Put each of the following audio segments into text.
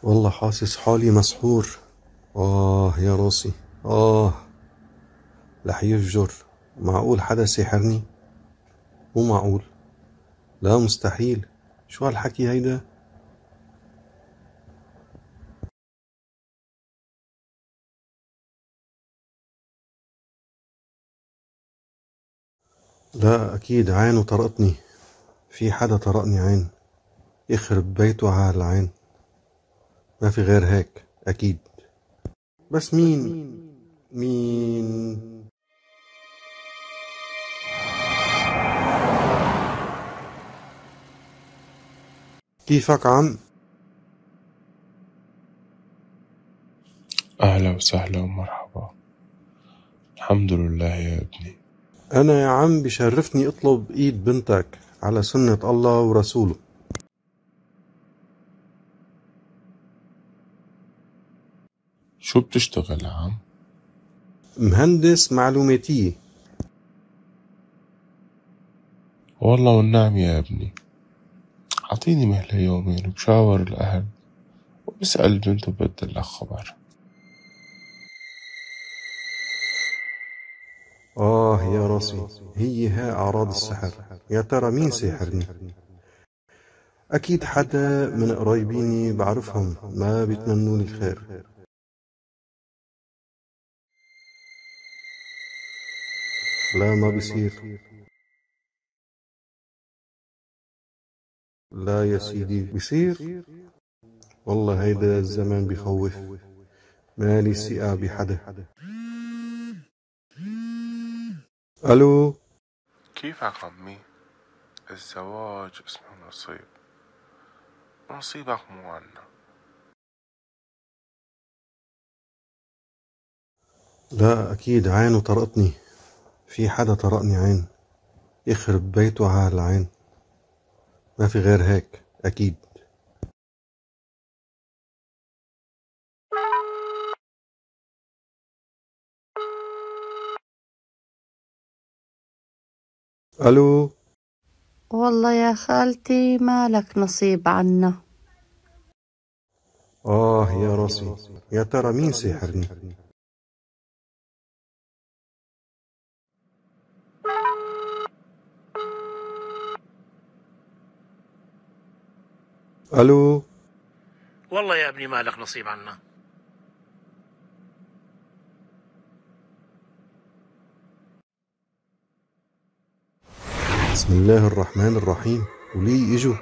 والله حاسس حالي مسحور. يا راسي. آه رح يفجر. معقول حدا سحرني؟ مو معقول. لا مستحيل. شو هالحكي هيدا؟ لا أكيد عينه طرقتني. في حدا طرقني عين. يخرب بيته على العين. ما في غير هيك أكيد. بس مين؟ كيفك عم؟ أهلا وسهلا ومرحبا. الحمد لله يا ابني. أنا يا عم بشرفني أطلب إيد بنتك على سنة الله ورسوله. شو بتشتغل يا عم؟ مهندس معلوماتية. والله والنعم يا ابني. عطيني مهلة يومين وبشاور الأهل وبسأل البنت وبدل لك خبر. يا راسي. هي أعراض السحر. يا ترى مين ساحرني؟ أكيد حدا من قرايبيني بعرفهم ما بيتمنوني الخير. لا ما بيصير. لا يا سيدي بيصير. والله هيدا الزمان بخوف. مالي ثقة بحدا. ألو. كيفك عمي؟ الزواج اسمه نصيب، نصيبك مو عنا. لا أكيد عينه طرقتني. في حدا طرقني عين. يخرب بيته على العين. ما في غير هيك أكيد. ألو. والله يا خالتي مالك نصيب عنا. يا راسي. يا ترى مين ساحرني؟ ألو. والله يا ابني مالك نصيب عنا. بسم الله الرحمن الرحيم. ولي إجوا.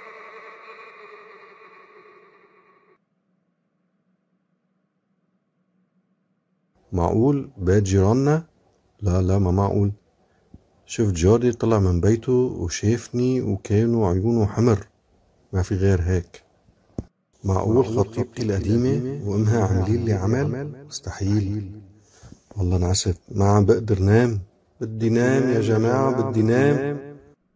معقول بيت جيراننا؟ لا ما معقول. شفت جاري طلع من بيته وشافني وكانوا عيونه حمر. ما في غير هيك. معقول خطيبتي القديمة وامها عاملين لي عمل؟ مستحيل. والله انعست ما عم بقدر نام. بدي نام يا جماعة بدي نام.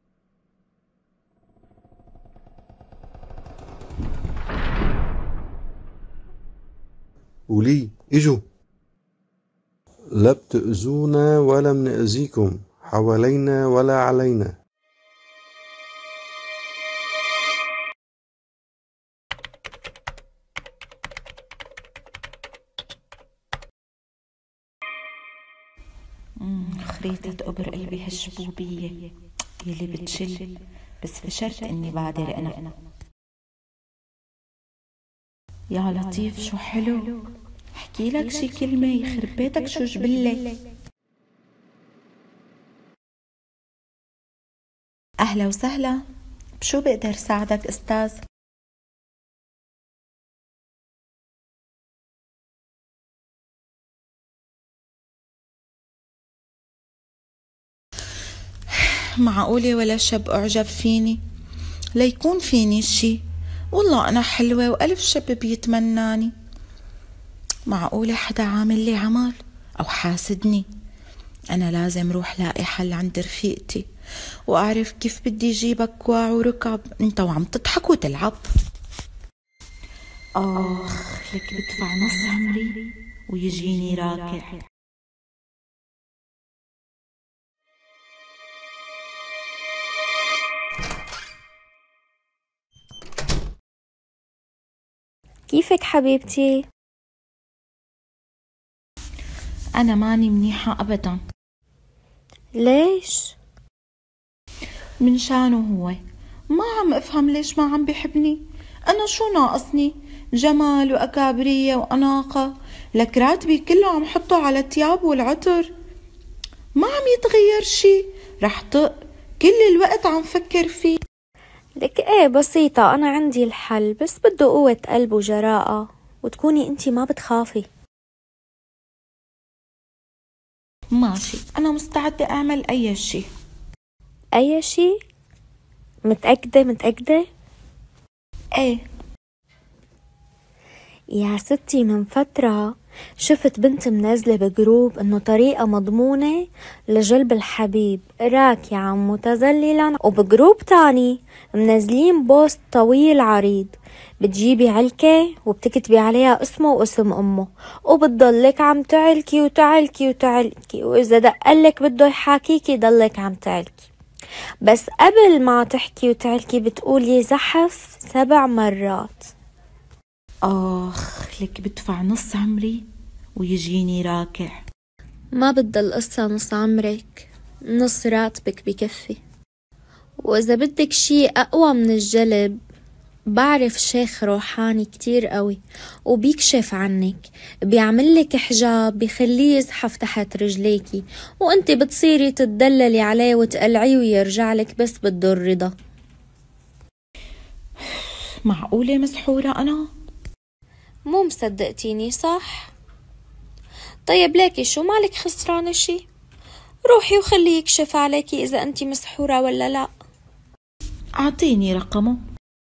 ولي اجوا. لا بتأذونا ولا منأذيكم. حوالينا ولا علينا. خريطة قبر قلبي هالشبوبية يلي بتشل، بس فشلت اني بادر انا. يا لطيف شو حلو، احكي لك شي كلمة يخرب بيتك شو جبلة. اهلا وسهلا، بشو بقدر ساعدك استاذ؟ معقولة ولا شب أعجب فيني؟ ليكون فيني شي؟ والله أنا حلوة وألف شب بيتمناني. معقولة حدا عامل لي عمل أو حاسدني؟ أنا لازم روح لاقي حل عند رفيقتي وأعرف كيف بدي جيبك كواع وركب انت وعم تضحك وتلعب. آخ لك بدفع نص عمري ويجيني راكع. كيفك حبيبتي؟ أنا ماني منيحة أبدا. ليش؟ من شانه هو، ما عم أفهم ليش ما عم بيحبني. أنا شو ناقصني؟ جمال وأكابرية وأناقة، لك راتبي كله عم حطه على التياب والعطر، ما عم يتغير شي. رح طق كل الوقت عم فكر فيه. لك ايه بسيطة، أنا عندي الحل، بس بده قوة قلب وجراءة وتكوني انتي ما بتخافي. ماشي، أنا مستعدة أعمل أي شي. أي شي؟ متأكدة؟ ايه. يا ستي من فترة شفت بنت منزلة بجروب انه طريقة مضمونة لجلب الحبيب، راكعا متذللا، وبجروب تاني منزلين بوست طويل عريض، بتجيبي علكة وبتكتبي عليها اسمه واسم امه، وبتضلك عم تعلكي وتعلكي وتعلكي، واذا دقلك بده يحاكيكي ضلك عم تعلكي، بس قبل ما تحكي وتعلكي بتقولي زحف 7 مرات. آخ، لك بدفع نص عمري ويجيني راكع. ما بدها القصة نص عمرك، نص راتبك بكفي. وإذا بدك شي أقوى من الجلب، بعرف شيخ روحاني كتير قوي وبيكشف عنك، بيعملك حجاب بيخليه يزحف تحت رجليكي، وانت بتصيري تتدللي عليه وتقلعيه ويرجعلك، بس بده الرضا. معقولة مسحورة أنا؟ مو مصدقتيني صح؟ طيب ليكي شو مالك خسرانة شي؟ روحي وخليه يكشف عليكي إذا أنتي مسحورة ولا لا. أعطيني رقمه.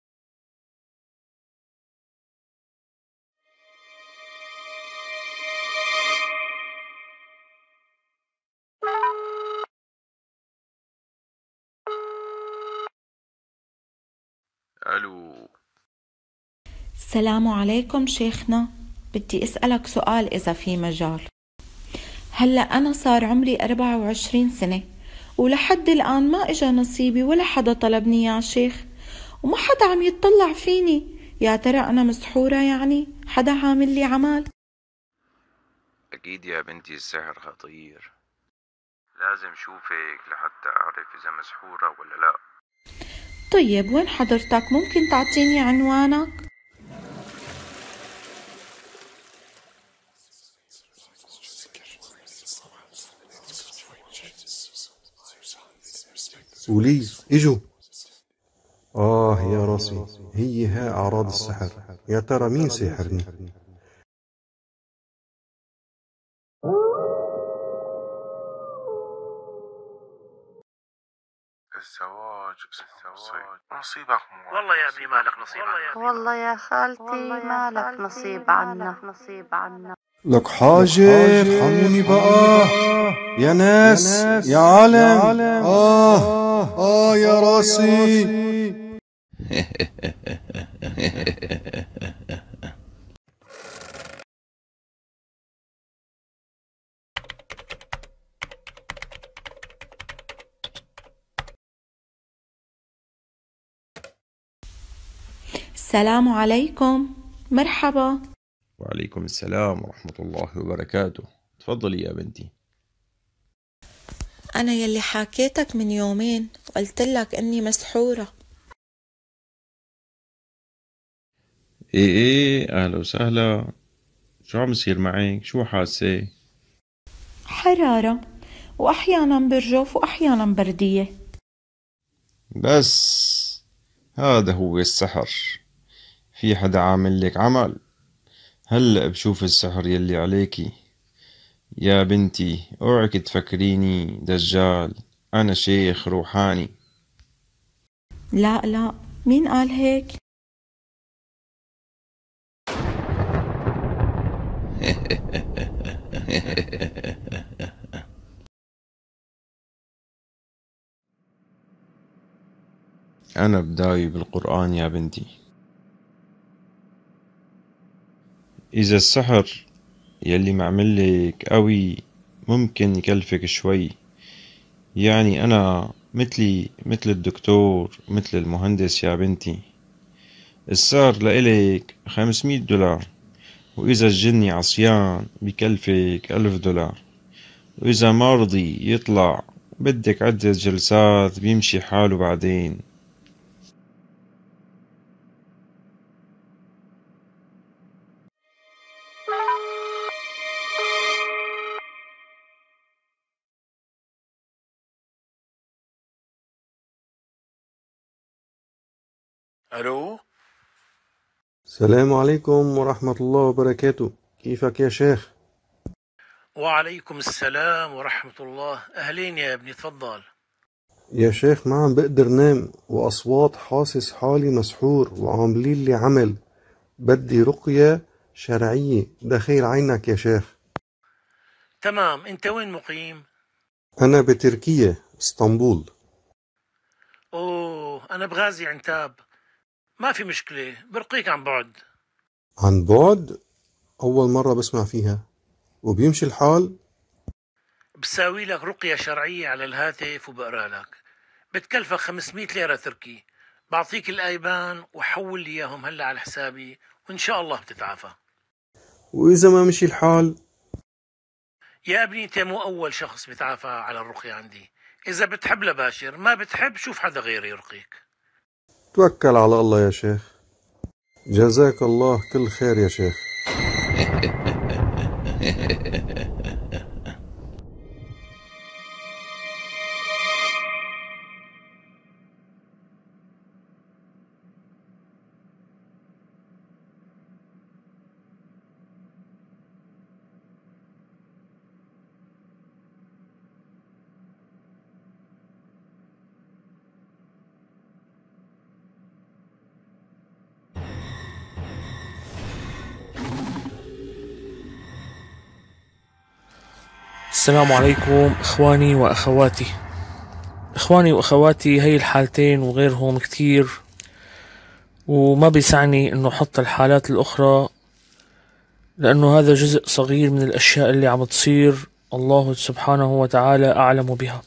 الو. السلام عليكم شيخنا، بدي أسألك سؤال إذا في مجال. هلأ أنا صار عمري 24 سنة ولحد الآن ما إجا نصيبي ولا حدا طلبني يا شيخ، وما حدا عم يتطلع فيني. يا ترى أنا مسحورة؟ يعني حدا عامل لي عمل؟ أكيد يا بنتي السحر خطير، لازم شوفك لحتى أعرف إذا مسحورة ولا لا. طيب وين حضرتك؟ ممكن تعطيني عنوانك؟ ولي اجوا. يا راسي، هي ها أعراض السحر. يا ترى مين ساحرني؟ الزواج نصيبك مو. والله يا ابني مالك نصيب عنا. والله يا خالتي مالك نصيب عنا. لك حاجة ارحموني بقى يا ناس، يا عالم. يا راسي. السلام عليكم. مرحبا. وعليكم السلام ورحمة الله وبركاته. تفضلي يا بنتي. أنا يلي حكيتك من يومين وقلتلك إني مسحورة. ايه اهلا وسهلا. شو عم يصير معك؟ شو حاسة؟ حرارة، وأحيانا برجف وأحيانا بردية. بس هذا هو السحر. في حدا عامل لك عمل؟ هلأ بشوف السحر يلي عليكي. يا بنتي اوعك تفكريني دجال، أنا شيخ روحاني. لا، مين قال هيك؟ أنا بداوي بالقرآن يا بنتي. إذا السحر يلي معملك قوي ممكن يكلفك شوي، يعني أنا مثل الدكتور مثل المهندس يا بنتي، السعر لإلك 500 دولار، وإذا الجني عصيان بكلفك 1000 دولار، وإذا ما رضي يطلع بدك عدة جلسات بيمشي حاله بعدين. ألو. السلام عليكم ورحمة الله وبركاته، كيفك يا شيخ؟ وعليكم السلام ورحمة الله. أهلين يا ابني، تفضل. يا شيخ ما عم بقدر نام، وأصوات حاسس حالي مسحور، وعاملين لي عمل، بدي رقية شرعية، دخيل عينك يا شيخ. تمام، أنت وين مقيم؟ أنا بتركيا، اسطنبول. أوه، أنا بغازي عنتاب. ما في مشكلة، برقيك عن بعد. عن بعد؟ أول مرة بسمع فيها، وبيمشي الحال؟ بساوي لك رقية شرعية على الهاتف وبقرا لك، بتكلفك 500 ليرة تركي. بعطيك الآيبان وحول لي إياهم هلا على حسابي، وإن شاء الله بتتعافى. وإذا ما مشي الحال؟ يا ابني أنت مو أول شخص بتعافى على الرقية عندي. إذا بتحب لباشر، ما بتحب شوف حدا غيري يرقيك. توكل على الله يا شيخ، جزاك الله كل خير يا شيخ. السلام عليكم إخواني وأخواتي. إخواني وأخواتي هي الحالتين وغيرهم كتير، وما بيسعني إنه حط الحالات الأخرى، لأنه هذا جزء صغير من الأشياء اللي عم تصير، الله سبحانه وتعالى أعلم بها.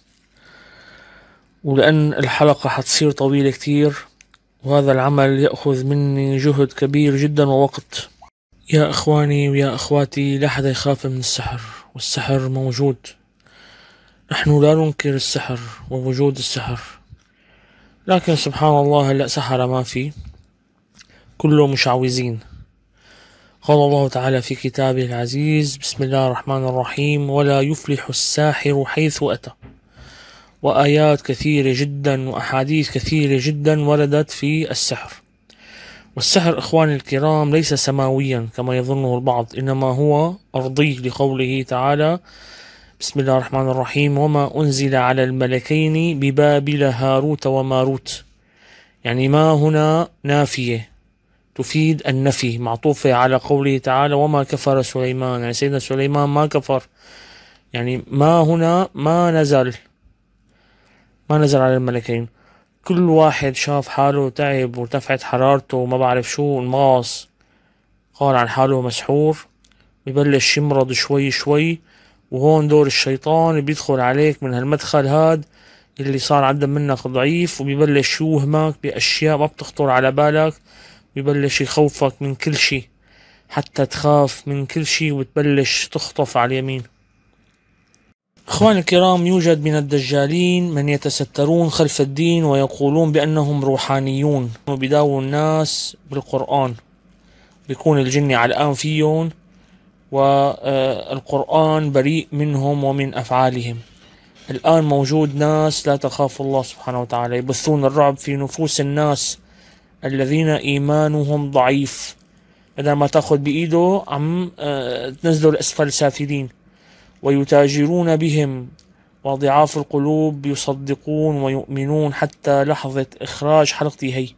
ولأن الحلقة حتصير طويلة كتير، وهذا العمل يأخذ مني جهد كبير جدا ووقت. يا إخواني ويا أخواتي، لا حدا يخاف من السحر، والسحر موجود. نحن لا ننكر السحر ووجود السحر، لكن سبحان الله هلأ سحر ما في، كله مشعوذين. قال الله تعالى في كتابه العزيز: بسم الله الرحمن الرحيم: ولا يفلح الساحر حيث أتى. وآيات كثيرة جدا وأحاديث كثيرة جدا وردت في السحر. والسحر إخواني الكرام ليس سماويا كما يظنه البعض، إنما هو أرضي، لقوله تعالى: بسم الله الرحمن الرحيم: وما أنزل على الملكين ببابل هاروت وماروت. يعني ما هنا نافية تفيد النفي، معطوفة على قوله تعالى: وما كفر سليمان. يعني سيدنا سليمان ما كفر، يعني ما هنا ما نزل على الملكين. كل واحد شاف حاله تعب وارتفعت حرارته وما بعرف شو انماص، قال عن حاله مسحور، ببلش يمرض شوي شوي. وهون دور الشيطان بيدخل عليك من هالمدخل هاد اللي صار عدى منك ضعيف، وبيبلش يوهمك بأشياء ما بتخطر على بالك، بيبلش يخوفك من كل شي حتى تخاف من كل شي وتبلش تخطف على اليمين. إخواني الكرام، يوجد من الدجالين من يتسترون خلف الدين ويقولون بأنهم روحانيون، وبيداووا الناس بالقرآن، بيكون الجن علقان فيهم والقرآن بريء منهم ومن أفعالهم. الآن موجود ناس لا تخاف الله سبحانه وتعالى يبثون الرعب في نفوس الناس الذين إيمانهم ضعيف، بدل ما تأخذ بإيده عم تنزلوا الأسفل سافلين، ويتاجرون بهم، وضعاف القلوب يصدقون ويؤمنون حتى لحظة إخراج حلقتي هي،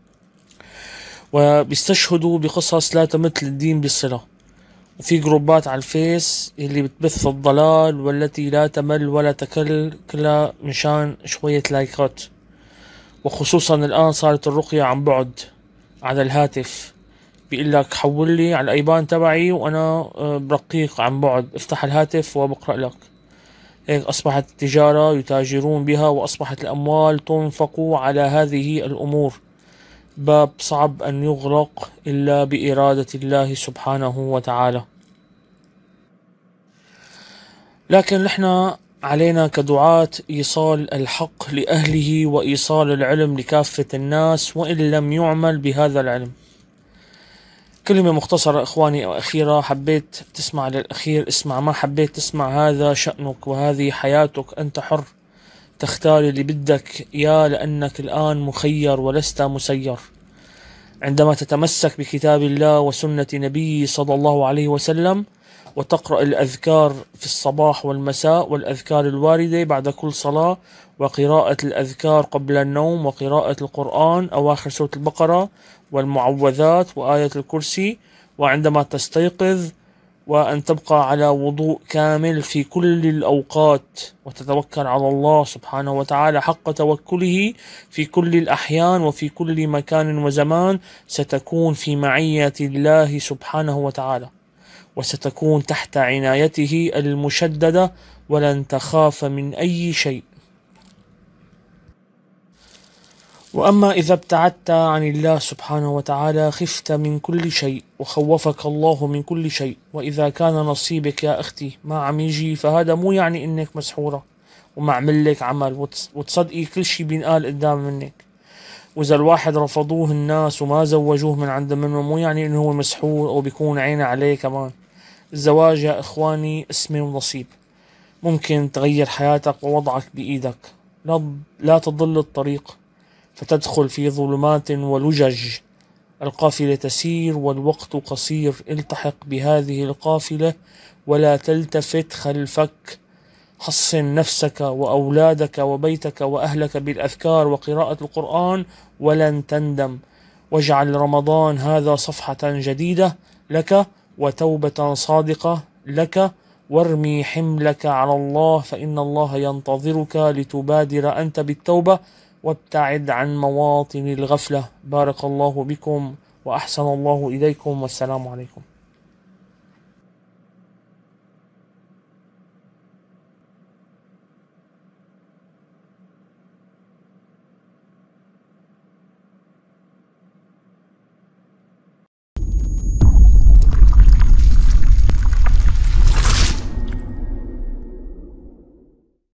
وبيستشهدوا بقصص لا تمت للدين بصلة. وفي جروبات على الفيس اللي بتبث الضلال والتي لا تمل ولا تكل كلها مشان شوية لايكات. وخصوصا الآن صارت الرقية عن بعد على الهاتف، بيقول لك حول لي على الأيبان تبعي وأنا برقيق عن بعد، افتح الهاتف وبقرأ لك. هيك أصبحت التجارة يتاجرون بها، وأصبحت الأموال تنفق على هذه الأمور. باب صعب أن يغلق إلا بإرادة الله سبحانه وتعالى. لكن نحن علينا كدعاة إيصال الحق لأهله وإيصال العلم لكافة الناس وإن لم يعمل بهذا العلم. كلمة مختصرة إخواني وأخيرة، حبيت تسمع للأخير اسمع، ما حبيت تسمع هذا شأنك وهذه حياتك، أنت حر تختار اللي بدك يا لأنك الآن مخير ولست مسير. عندما تتمسك بكتاب الله وسنة نبيه صلى الله عليه وسلم وتقرأ الأذكار في الصباح والمساء والأذكار الواردة بعد كل صلاة وقراءة الأذكار قبل النوم وقراءة القرآن أواخر سورة البقرة والمعوذات وآية الكرسي، وعندما تستيقظ وأن تبقى على وضوء كامل في كل الأوقات وتتوكل على الله سبحانه وتعالى حق توكله في كل الأحيان وفي كل مكان وزمان، ستكون في معية الله سبحانه وتعالى وستكون تحت عنايته المشددة ولن تخاف من أي شيء. وأما إذا ابتعدت عن الله سبحانه وتعالى خفت من كل شيء وخوفك الله من كل شيء. وإذا كان نصيبك يا أختي ما عم يجي فهذا مو يعني إنك مسحورة وما عمل لك عمل وتصدقي كل شيء بينقال قدام منك. وإذا الواحد رفضوه الناس وما زوجوه من عند منه مو يعني إنه هو مسحور أو بيكون عينه عليه كمان. الزواج يا إخواني اسمه ونصيب، ممكن تغير حياتك ووضعك بإيدك. لا تضل الطريق فتدخل في ظلمات ولجج. القافلة تسير والوقت قصير، التحق بهذه القافلة ولا تلتفت خلفك. حصن نفسك وأولادك وبيتك وأهلك بالأذكار وقراءة القرآن ولن تندم. واجعل رمضان هذا صفحة جديدة لك وتوبة صادقة لك، وارمي حملك على الله فإن الله ينتظرك لتبادر أنت بالتوبة وابتعد عن مواطن الغفلة. بارك الله بكم وأحسن الله إليكم والسلام عليكم.